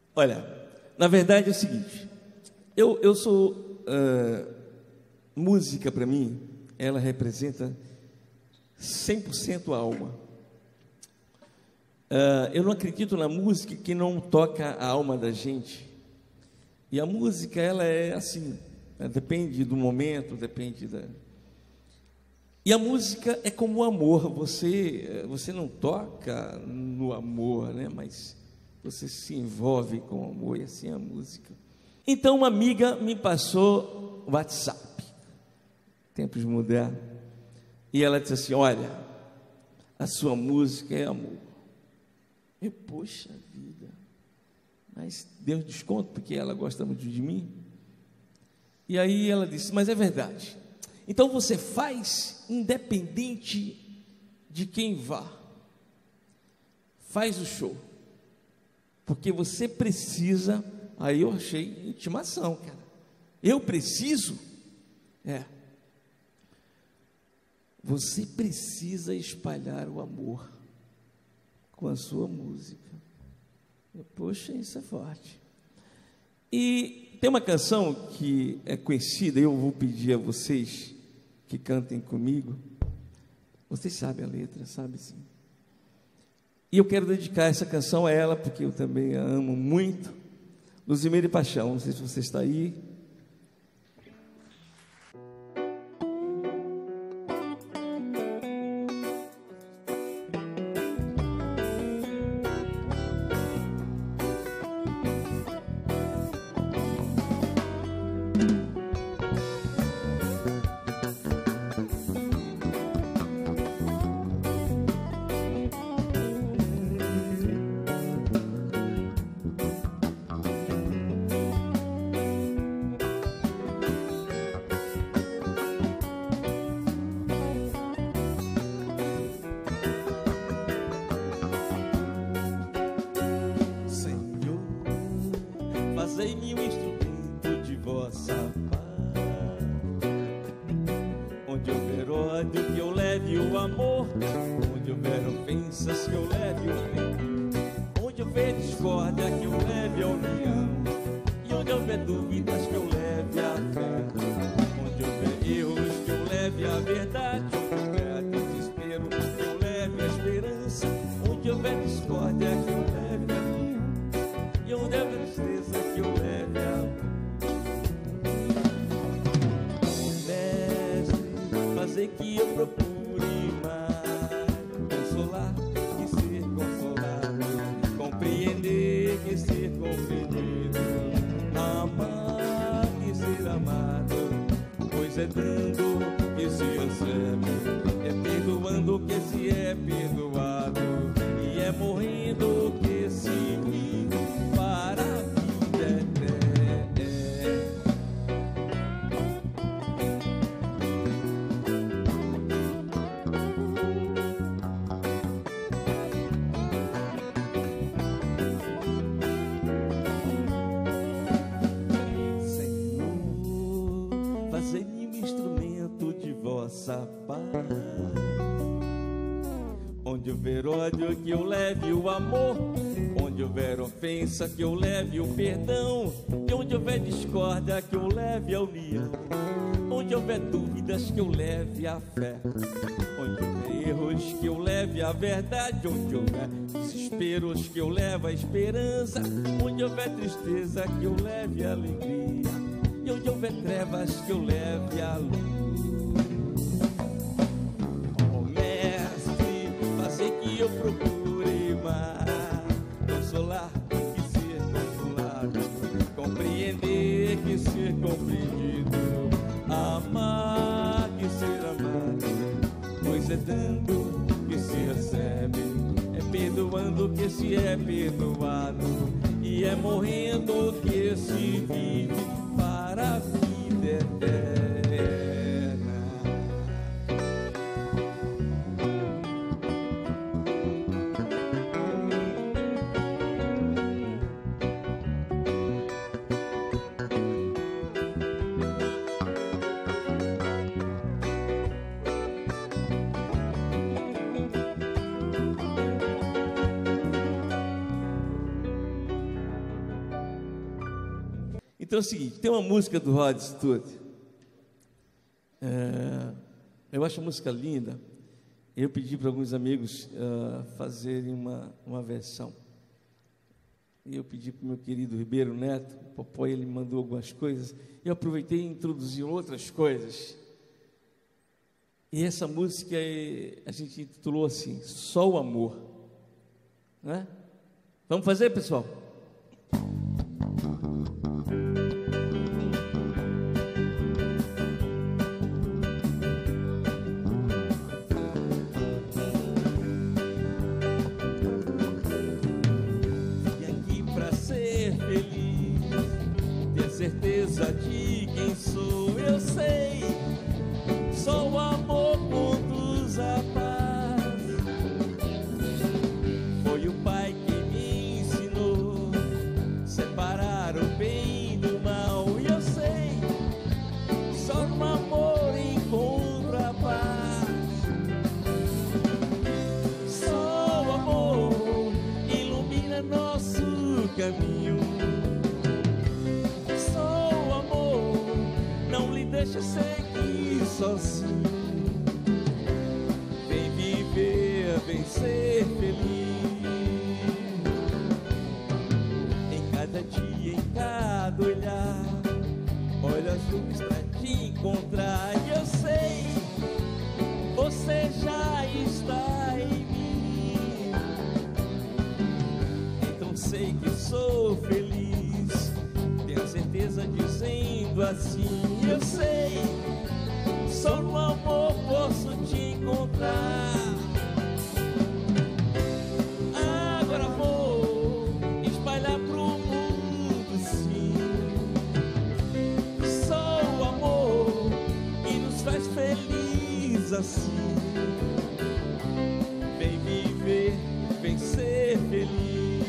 Olha, na verdade é o seguinte, eu sou, música para mim, ela representa 100% a alma. Eu não acredito na música que não toca a alma da gente. E a música, ela é assim, depende do momento, depende da... E a música é como o amor, você não toca no amor, né? Mas você se envolve com o amor, e assim é a música. Então uma amiga me passou o WhatsApp, tempos modernos, e ela disse assim: olha, a sua música é amor. Eu, poxa vida, mas Deus desconto, porque ela gosta muito de mim. E aí ela disse: mas é verdade, então você faz independente de quem vá, faz o show, porque você precisa. Aí eu achei intimação, cara. Eu preciso? Você precisa espalhar o amor com a sua música. Poxa, isso é forte. E tem uma canção que é conhecida, eu vou pedir a vocês que cantem comigo. Vocês sabem a letra, sabe sim. E eu quero dedicar essa canção a ela, porque eu também a amo muito. Luzimira e Paixão, não sei se você está aí. Fazei-me um instrumento de vossa paz, onde houver ódio que eu leve o amor, onde houver ofensas que eu leve o bem, onde houver discórdia que eu leve a união, e onde houver dúvidas que eu leve a fé, onde houver erros que eu leve a verdade, onde houver desespero que eu leve a esperança, onde houver discórdia que eu leve a união, e onde houver tristeza que eu leve a... Mestre, fazer que eu procure mais, consolar que ser consolado, compreender que ser compreendido, amar que ser amado, pois é dando que se recebe, é perdoando que se é perdoado, e é morrendo que se vive para a vida eterna. Senhor, fazei-me um instrumento de vossa paz, onde houver ódio que eu leve o amor, onde houver ofensa que eu leve o perdão, e onde houver discórdia que eu leve a união, onde houver dúvidas que eu leve a fé, onde houver erros que eu leve a verdade, onde houver desesperos que eu leve a esperança, onde houver tristeza que eu leve a alegria, e onde houver trevas que eu leve a luz. Que eu procure mais, consolar que ser consolado, compreender que ser compreendido, amar que ser amado, pois é dando que se recebe, é perdoando que se é perdoado, e é morrendo que se vive para a vida eterna. Então é o seguinte, tem uma música do Rod Stewart, eu acho a música linda. Eu pedi para alguns amigos fazerem uma versão. E eu pedi para o meu querido Ribeiro Neto, o Popó, ele mandou algumas coisas. Eu aproveitei e introduzi outras coisas. E essa música a gente intitulou assim, Só o Amor. Né? Vamos fazer, pessoal? Certeza de quem sou, eu sei. Só o amor conduz a paz. Foi o Pai que me ensinou separar o bem do mal. E eu sei, só no amor encontro a paz. Só o amor ilumina nosso caminho. Deixa seguir sozinho. Vem viver, vem ser feliz. Em cada dia, em cada olhar, olha as luzes pra te encontrar. E eu sei, você já está em mim. Então sei que sou feliz. Tenho certeza dizendo assim. Eu sei, só no amor posso te encontrar. Agora vou espalhar pro mundo, sim. Só o amor que nos faz feliz assim. Vem viver, vem ser feliz.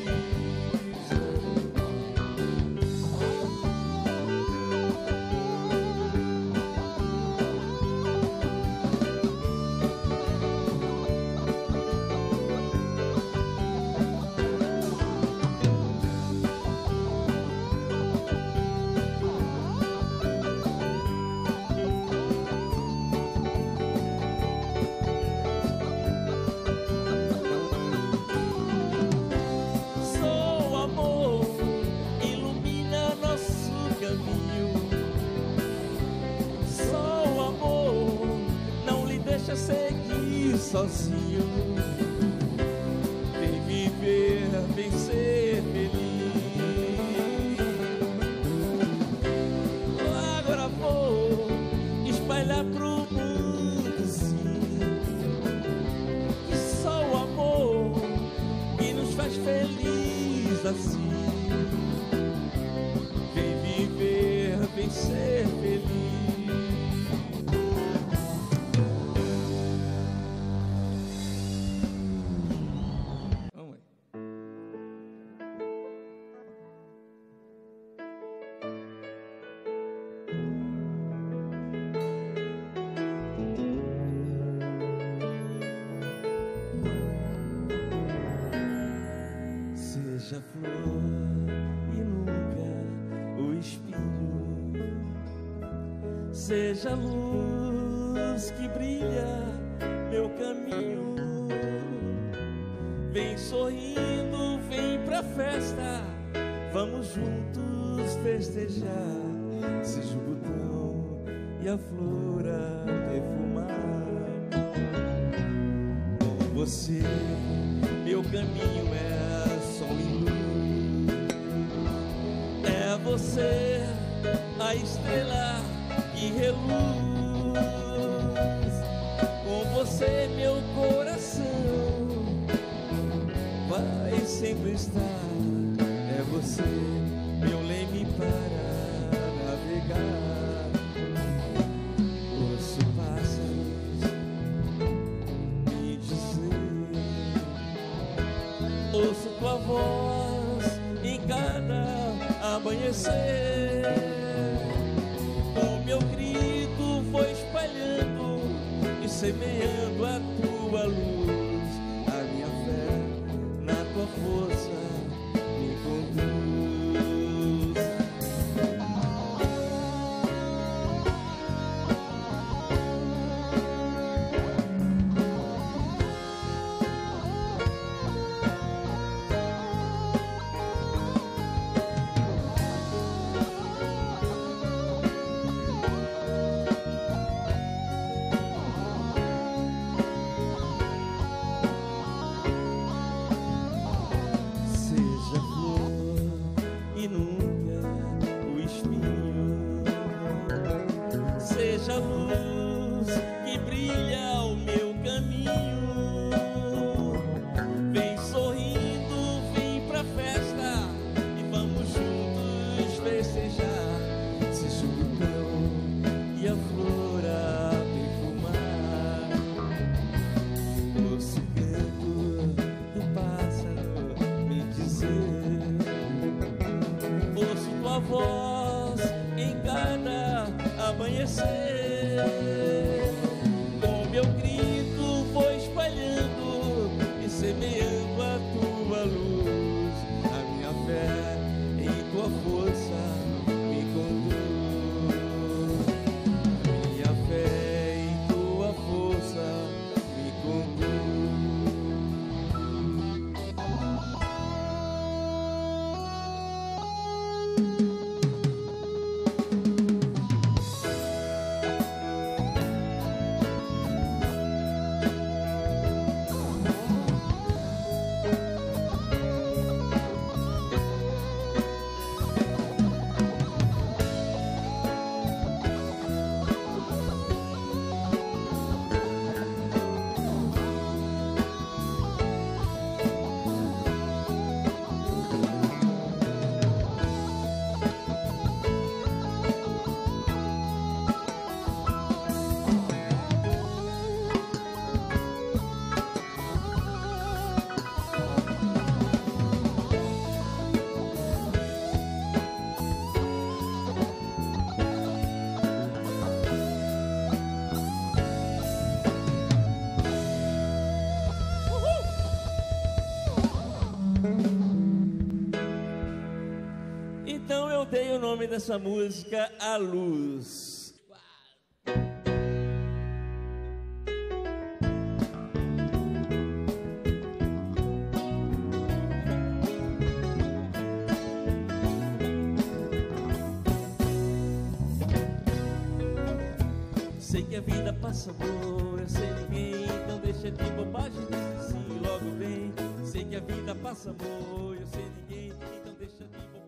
Sozinho, vem viver, vem ser feliz. Agora vou espalhar pro mundo, sim, que só o amor que nos faz feliz assim. Vem viver, vem ser feliz. Seja flor e nunca o espinho, seja luz que brilha meu caminho. Vem sorrindo, vem pra festa, vamos juntos festejar. Seja o botão e a flor a perfumar. Com você, meu caminho é som e luz. É você a estrela que reluz. Com você meu coração vai sempre estar. É você meu leme para navegar. Ouço pássaros me dizer, ouço tua voz em cada amanhecer. O meu grito foi espalhando e semeando a tua luz. A minha fé na tua força me conduz. mostra o meu caminho. Vem sorrindo, vem pra festa e vamos juntos festejar. Seja o botão e a flor a perfumar. Ouço o canto do pássaro me dizer. Ouço tua voz em cada amanhecer. Com meu grito vou espalhando e semeando a tua luz. A minha fé em tua força me conduz. A minha fé em tua força me conduz. Então eu dei o nome dessa música A Luz. Sei que a vida passa, amor, eu sei ninguém, então deixa de bobagem, diz sim, logo vem. Sei que a vida passa, amor, eu sei ninguém, então deixa de bobagem.